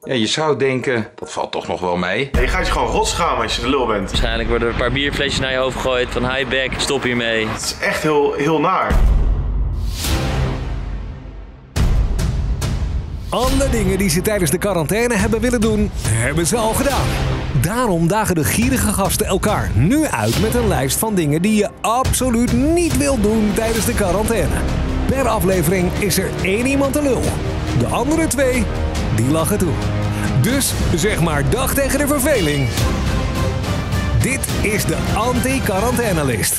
Ja, je zou denken, dat valt toch nog wel mee. Je gaat je gewoon rot schamen als je de lul bent. Waarschijnlijk worden er een paar bierflesjes naar je hoofd gegooid van hi back, stop hiermee. Het is echt heel naar. Alle dingen die ze tijdens de quarantaine hebben willen doen, hebben ze al gedaan. Daarom dagen de gierige gasten elkaar nu uit met een lijst van dingen die je absoluut niet wilt doen tijdens de quarantaine. Per aflevering is er 1 iemand de lul. De andere 2, die lachen toe. Dus zeg maar dag tegen de verveling. Dit is de anti-quarantainelist.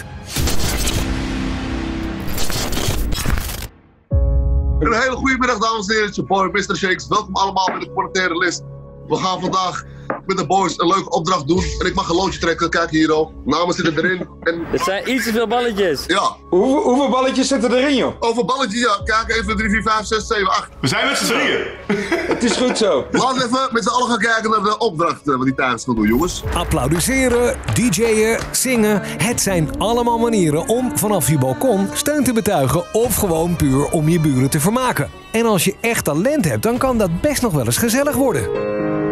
Een hele goede middag, dames en heren. Het is je boy Mr. Shakes. Welkom allemaal bij de quarantaine list. We gaan vandaag met de boys een leuke opdracht doen. En ik mag een loodje trekken. Kijk hier al. Namen zitten erin. En... Het zijn iets te veel balletjes. Ja. Hoeveel balletjes zitten erin, joh? Over balletjes, ja. Kijk even. 3, 4, 5, 6, 7, 8. We zijn met z'n drieën. Het is goed zo. Laten we even met z'n allen gaan kijken naar de opdracht wat die tijdens gaan doen, jongens. Applaudisseren, DJ'en, zingen. Het zijn allemaal manieren om vanaf je balkon steun te betuigen of gewoon puur om je buren te vermaken. En als je echt talent hebt, dan kan dat best nog wel eens gezellig worden.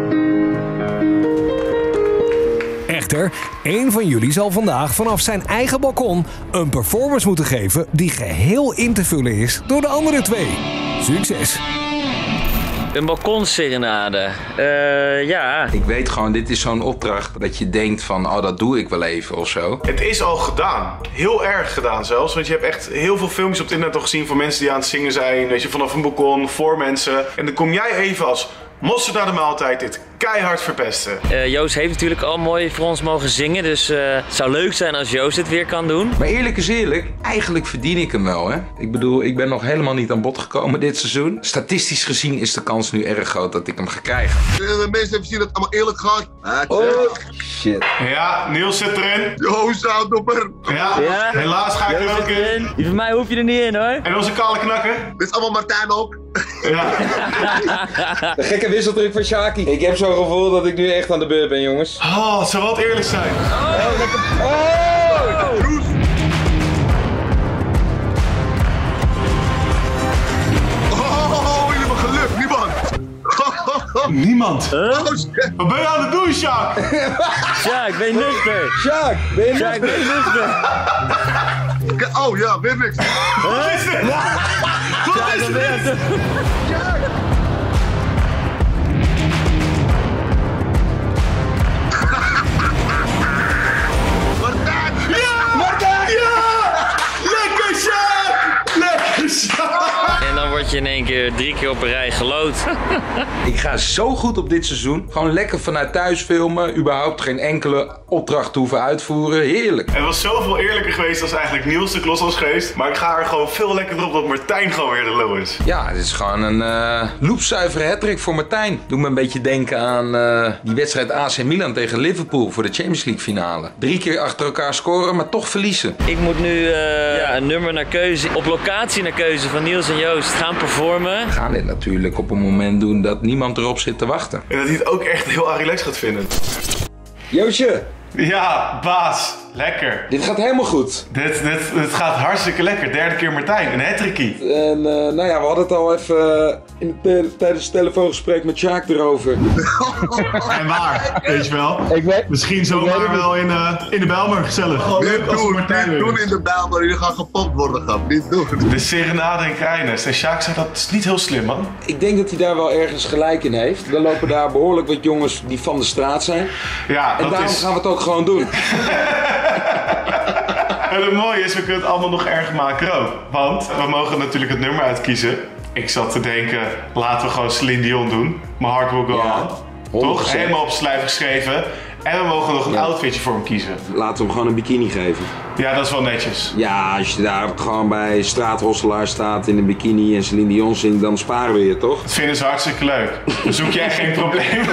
Echter, één van jullie zal vandaag vanaf zijn eigen balkon een performance moeten geven die geheel in te vullen is door de andere 2. Succes! Een balkonserenade. Ja. Ik weet gewoon, dit is zo'n opdracht dat je denkt van, oh, dat doe ik wel even of zo. Het is al gedaan. Heel erg gedaan zelfs. Want je hebt echt heel veel filmpjes op het internet al gezien van mensen die aan het zingen zijn. Weet je, vanaf een balkon, voor mensen. En dan kom jij even als mosterd naar de maaltijd dit keihard verpesten. Joost heeft natuurlijk al mooi voor ons mogen zingen. Dus het zou leuk zijn als Joost het weer kan doen. Maar eerlijk is eerlijk, eigenlijk verdien ik hem wel, hè. Ik bedoel, ik ben nog helemaal niet aan bod gekomen dit seizoen. Statistisch gezien is de kans nu erg groot dat ik hem ga krijgen. De mensen hebben zien dat het allemaal eerlijk gaat. Oh, shit. Ja, Niels zit erin. Yo, zoutdopper. Ja, helaas ga ik er ook in. Die van mij hoef je er niet in, hoor. En onze kale knakker. Dit is allemaal Martijn ook. Ja. De gekke wisseltruc van Shaki. Ik heb zo'n gevoel dat ik nu echt aan de beurt ben, jongens. Oh, het zou wel eerlijk zijn. Oh, jullie hebben geluk. Niemand. Niemand. Oh, shit. Wat ben je aan het doen, Sjaak? Sjaak, ben je nuchter? Sjaak, ben je Sjaak, ben je nuchter? Oh ja, weer niks. Wat is dit? Sjaak, wat ben je aan het doen? Martijn. Lekker, Sjaak! Lekker, Sjaak! En dan word je in één keer 3 keer op een rij gelood. Ik ga zo goed op dit seizoen. Gewoon lekker vanuit thuis filmen. Überhaupt geen enkele opdracht hoeven uitvoeren. Heerlijk. Het was zoveel eerlijker geweest als eigenlijk Niels de klos was geweest. Maar ik ga er gewoon veel lekkerder op dat Martijn gewoon weer de lul is. Ja, het is gewoon een loepzuivere hattrick voor Martijn. Doe me een beetje denken aan die wedstrijd AC Milan tegen Liverpool voor de Champions League finale. 3 keer achter elkaar scoren, maar toch verliezen. Ik moet nu een nummer naar keuze, op locatie naar keuze van Niels en Joost gaan performen. We gaan dit natuurlijk op een moment doen dat niemand erop zit te wachten. En dat hij het ook echt heel relaxed gaat vinden. Joosje, Ja, baas. Lekker. dit gaat helemaal goed. Dit gaat hartstikke lekker. 3e keer Martijn. Een hattrickie. En nou ja, we hadden het al even tijdens het telefoongesprek met Sjaak erover. En waar? Weet je wel? Misschien zomaar wel in de Bijlmer. Gezellig. Niet doen in de Bijlmer. Jullie gaan gepopt worden, grap. Niet doen. De serenade in Krijnes. En Sjaak zei dat is niet heel slim, man. Ik denk dat hij daar wel ergens gelijk in heeft. Er lopen daar behoorlijk wat jongens die van de straat zijn. Ja, En dat daarom is... gaan we het ook gewoon doen. En het mooie is, we kunnen het allemaal nog erger maken ook. Want we mogen natuurlijk het nummer uitkiezen. Ik zat te denken, laten we gewoon Celine Dion doen. My Heart Will Go On. Toch? 100%. Helemaal op slijf geschreven. En we mogen nog een outfitje voor hem kiezen. Laten we hem gewoon een bikini geven. Ja, dat is wel netjes. Ja, als je daar gewoon bij straathosselaar staat in een bikini en Celine Dion zingt, dan sparen we je, toch? Dat vinden ze hartstikke leuk. Dan zoek je echt geen problemen.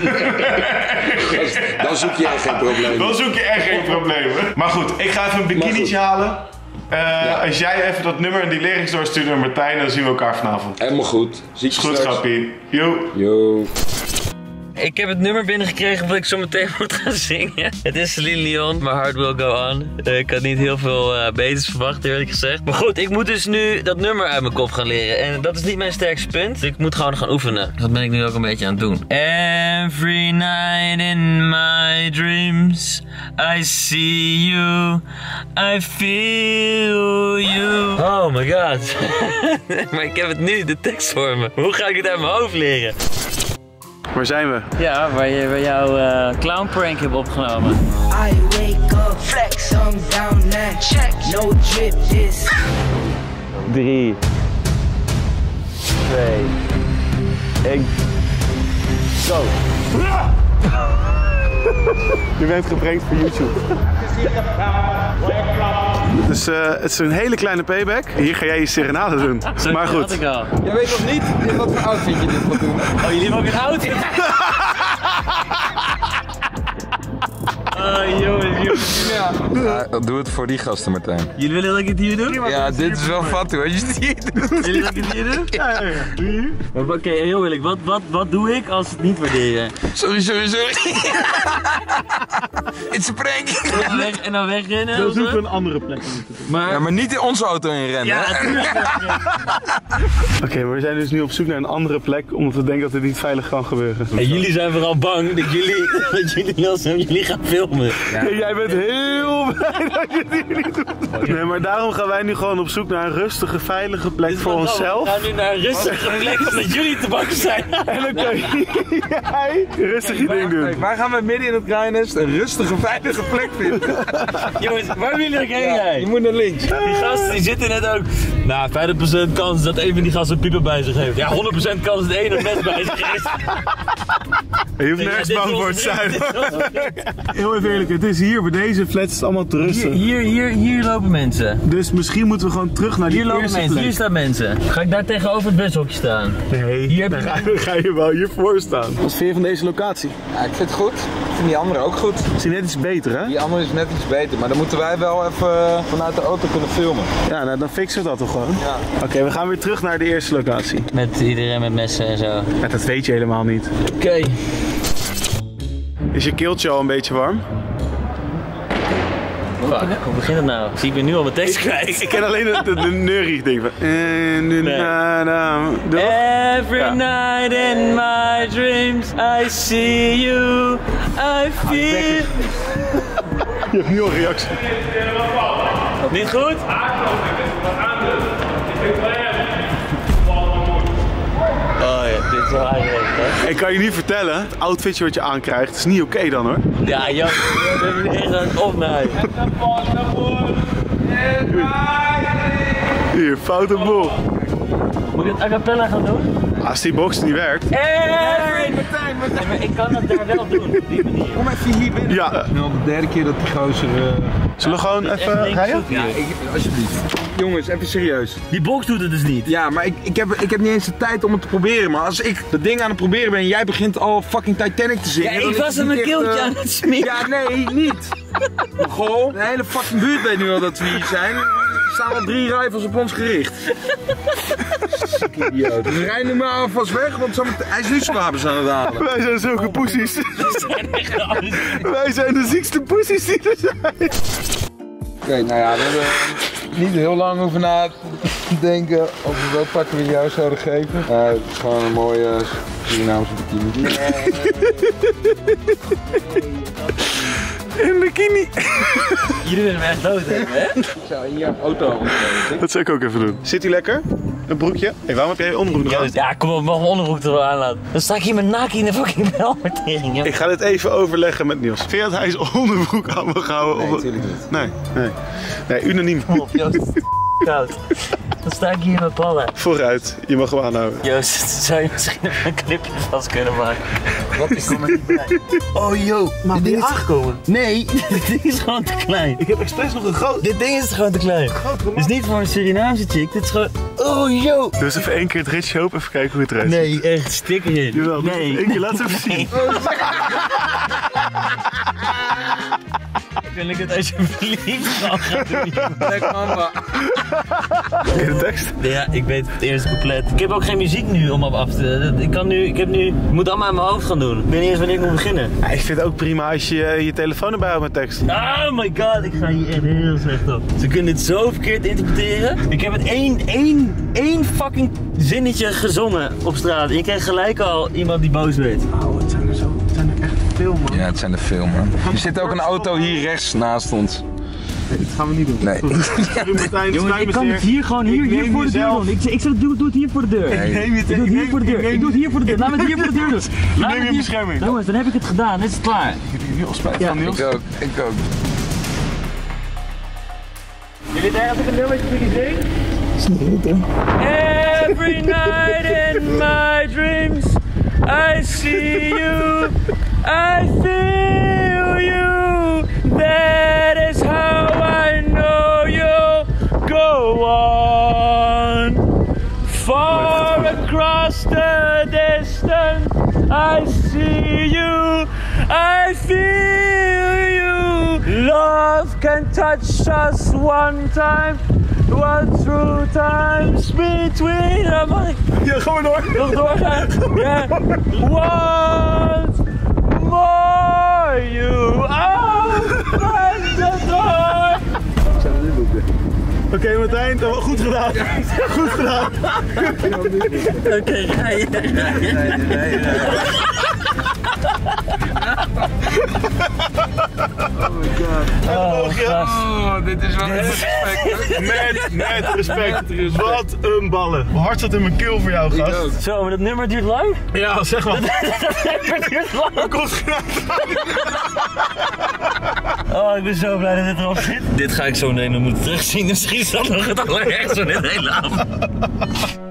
Dan zoek je echt geen probleem. Dan zoek je echt geen problemen. Maar goed, ik ga even een bikinietje halen. Als jij even dat nummer en die lyrics doorstuurt naar Martijn, dan zien we elkaar vanavond. Helemaal goed. Zie Is goed, grappie. Yo. Yo. Ik heb het nummer binnengekregen wat ik zo meteen moet gaan zingen. Het is Celine Dion, My Heart Will Go On. Ik had niet heel veel beters verwacht, eerlijk gezegd. Maar goed, ik moet dus nu dat nummer uit mijn kop gaan leren. En dat is niet mijn sterkste punt. Dus ik moet gewoon gaan oefenen. Dat ben ik nu ook een beetje aan het doen. Every night in my dreams I see you, I feel you. Oh my god. Maar ik heb het nu, de tekst voor me. Hoe ga ik het uit mijn hoofd leren? Waar zijn we? Ja, waar jouw clown prank hebt opgenomen. I wake up, flex, I'm down now. Check, no drip this. 3, 2, 1. Go. Je bent geprankt voor YouTube. Dus het is een hele kleine payback. Hier ga jij je serenade doen. Maar goed. Ik al. Jij weet nog niet in wat voor outfit je dit gaat doen. Oh, jullie hebben ook een outfit? Oh, jongens. Ja, doe het voor die gasten, Martijn. Jullie willen dat ik het hier doe? Ja, dit is wel fat hoor, als je het hier doet. Jullie dat ik het hier doe? Ja. Oké, heel eerlijk. Wat doe ik als ze het niet waarderen? Sorry. It's a prank. En dan wegrennen? Dan zoeken we een andere plek. Ja, maar niet in onze auto inrennen. Ja, natuurlijk. Oké, maar we zijn dus nu op zoek naar een andere plek, omdat we denken dat dit niet veilig kan gebeuren. En jullie zijn vooral bang dat jullie gaan filmen. Ja, jij bent heel blij dat je het hier niet doet. Nee, maar daarom gaan wij nu gewoon op zoek naar een rustige, veilige plek voor onszelf. We gaan nu naar een rustige plek omdat jullie te bang zijn. En dan kan jij rustig je ding doen. Waar gaan we midden in het Kruiennest een rustige, veilige plek vinden? Jongens, waar willen jullie heen? Je moet naar links. Die gasten die zitten net ook. Nou, 50% kans dat een van die gasten een pieper bij zich heeft. Ja, 100% kans dat één een mes bij zich is. Je hoeft nergens bang voor te zijn. Heel even eerlijk, het is hier bij deze flats is het allemaal te rustig. Hier lopen mensen. Dus misschien moeten we gewoon terug naar die Hier lopen eerste mensen, plek. hier staan mensen. Ga ik daar tegenover het bushokje staan? Nee, Hier dan ga je wel hiervoor staan. Wat vind je van deze locatie? Ja, ik vind het goed. Ik vind die andere ook goed. Het is net iets beter, hè? Die andere is net iets beter, maar dan moeten wij wel even vanuit de auto kunnen filmen. Ja, nou, dan fixen we dat toch gewoon? Ja. Oké, we gaan weer terug naar de eerste locatie. Met iedereen met messen en zo. Ja, dat weet je helemaal niet. Oké. Is je keeltje al een beetje warm? Fuck, hoe begint het nou? Zie ik ben nu al mijn tekst kwijt. Ik ken alleen de neurie ding van. Every night in my dreams I see you, I feel. Je hebt nu al reactie. Niet goed? Oh ja, dit is wel eigenlijk, hè? Ik kan je niet vertellen, het outfitje wat je aankrijgt is niet oké dan hoor. Ja, Jan, we hebben echt aan het opnaaien. Hier, foute boel. Moet ik het a cappella gaan doen? Als die box niet werkt. Hey, Martijn. Maar ik kan dat daar wel doen, op die manier. Kom even hier binnen. Ja. Nu al de derde keer dat die gozer... Zullen we gewoon even rijden? Ja, alsjeblieft. Jongens, even serieus. Die box doet het dus niet. Ja, maar ik heb niet eens de tijd om het te proberen. Maar als ik dat ding aan het proberen ben en jij begint al fucking Titanic te zingen... Ja, dan ik is was het er mijn niet keeltje echt, aan het smeren. Ja, nee, niet. Goh, de hele fucking buurt weet nu al dat we hier zijn. Er staan al 3 rifles op ons gericht. Idioot. Dus rij nu maar alvast weg, want hij is nu zijn wapens aan het halen. Wij zijn zulke poesies. Wij zijn de ziekste poesies die er zijn. Oké, nou ja, we hebben niet heel lang over na te denken over welk pak we jou zouden geven. Het is gewoon een mooie Surinaamse bikini. In bikini. Jullie willen me echt dood hebben, hè? Ik zou in je auto ontbreken. Dat zou ik ook even doen. Zit hij lekker? Een broekje? Hey, waarom heb jij je onderbroek nog aan? Ja, kom op, mag mijn onderbroek er wel aanlaten. Dan sta ik hier met naki in de fucking belmartering, joh. Ik ga dit even overleggen met Niels. Vind je dat hij zijn onderbroek aan mag houden? Nee, natuurlijk niet. Nee, unaniem. Kom op, Joost. Koud. Dan sta ik hier met ballen. Vooruit, je mag hem aanhouden. Joost, zou je misschien even een clipje vast kunnen maken? Wat is er met die bij? Oh yo, mag Dit die ding is- aangekomen? Nee, dit ding is gewoon te klein. Ik heb expres nog een groot. Dit ding is gewoon te klein. Dit is niet voor een Surinaamse chick, dit is gewoon... Oh, yo! Dus even 1 keer het ritje open, even kijken hoe het eruit ziet. Nee, echt, stik erin. Jawel, nee. één keer laat ze even zien. Wil ik het alsjeblieft gewoon gaan doen? Black Mamba. Ken je de tekst? Ja, ik weet het eerste couplet. Ik heb ook geen muziek nu om op af te... Ik moet allemaal in mijn hoofd gaan doen. Ik weet niet eens wanneer ik moet beginnen. Ja, ik vind het ook prima als je je telefoon erbij houdt met tekst. Oh my god, ik ga hier echt heel slecht op. Ze kunnen dit zo verkeerd interpreteren. Ik heb het één fucking zinnetje gezongen op straat. En je krijgt gelijk al iemand die boos weet. Oh, het zijn er echt veel, man. Ja, het zijn er veel, man. Er zit ook een auto hier rechts naast ons. Nee, dat gaan we niet doen. Nee. Jongen, ik kan het hier gewoon hier voor de deur doen. Ik doe het hier voor de deur. Nee. Ik doe het hier voor de deur. Ik doe het hier voor de deur. Laat me het hier voor de deur doen. Neem je bescherming. Jongens, dan heb ik het gedaan. Dit is klaar. Ik heb hier heel spijt van, Niels. Ik ook. Je weet eigenlijk een nummertje voor die zing? Every night in my dreams I see you, I feel you. That is how I know you'll go on. Far across the distance I see you, I feel you. Love can touch us one time, what through times between. Ja, gaan we door. Nog doorgaan? Ja. Once more you open the door. Oké, Martijn, dat was goed gedaan. Goed gedaan. Oké, ga je. Oh, gast. Oh, dit is wel echt respect. Met respect. Wat een ballen. Mijn hart zat in mijn keel voor jou, gast. Zo, maar dat nummer duurt lang? Ja, zeg maar. Dat nummer duurt lang. Oh, ik ben zo blij dat dit erop zit. Dit ga ik zo meteen nog moeten terugzien. Misschien is dat nog het allerergste van dit hele avond.